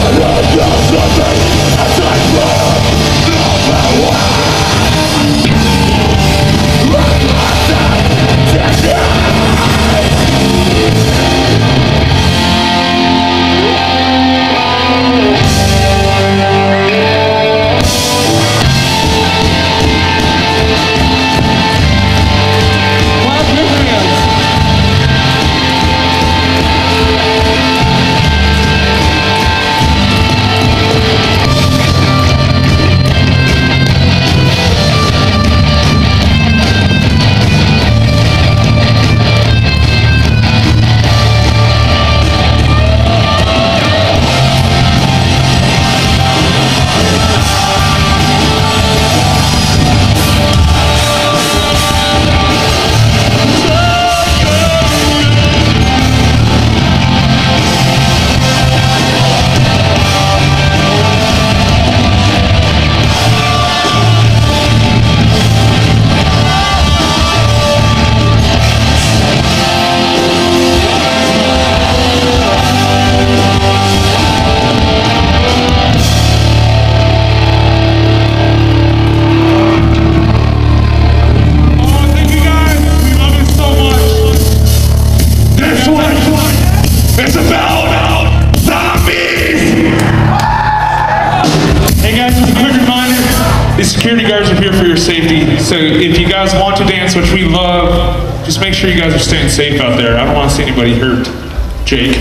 Security guards are here for your safety, so if you guys want to dance, which we love, just make sure you guys are staying safe out there. I don't want to see anybody hurt. Jake.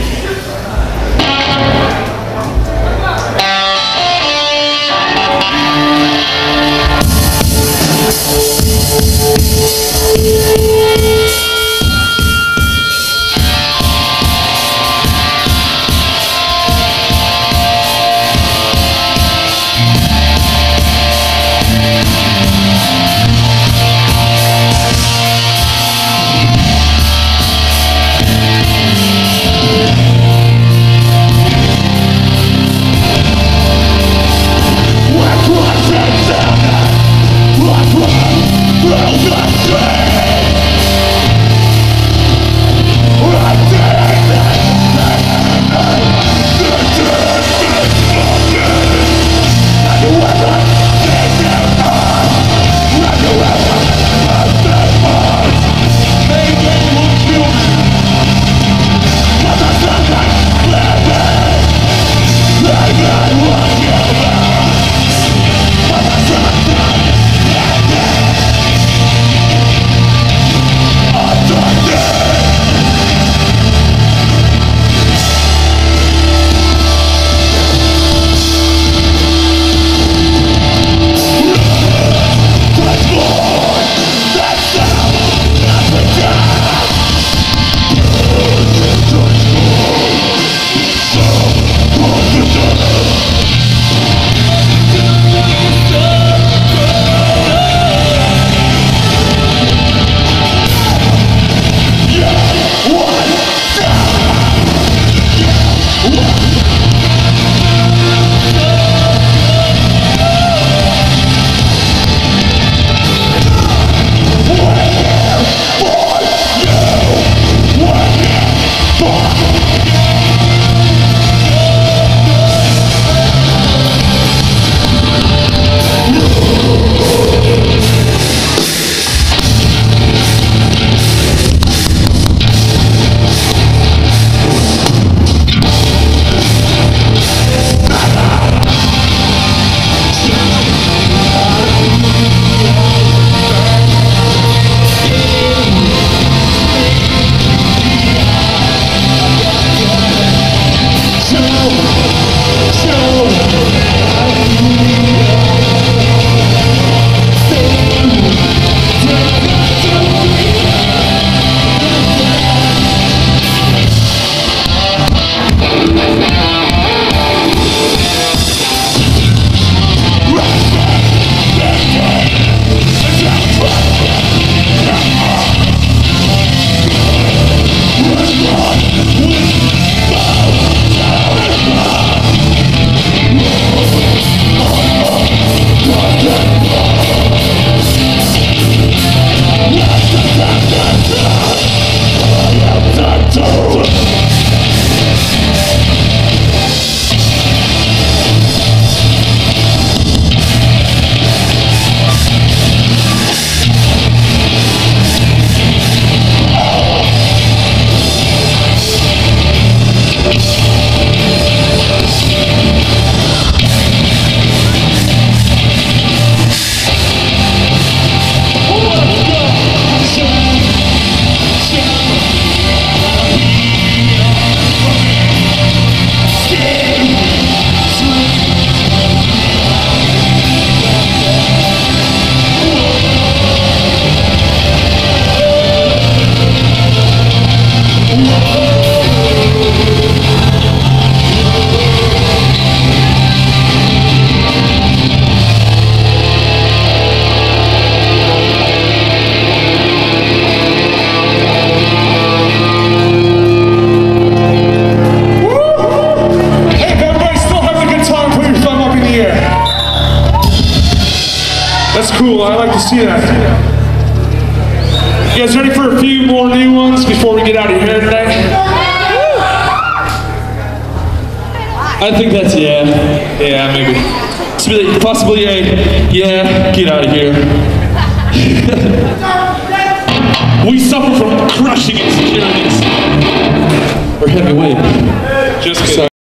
Cool, I like to see that. You guys ready for a few more new ones before we get out of here today? I think that's yeah. Yeah, maybe. Possibly a yeah, get out of here. We suffer from crushing insecurities. Or heavy weight. Just kidding.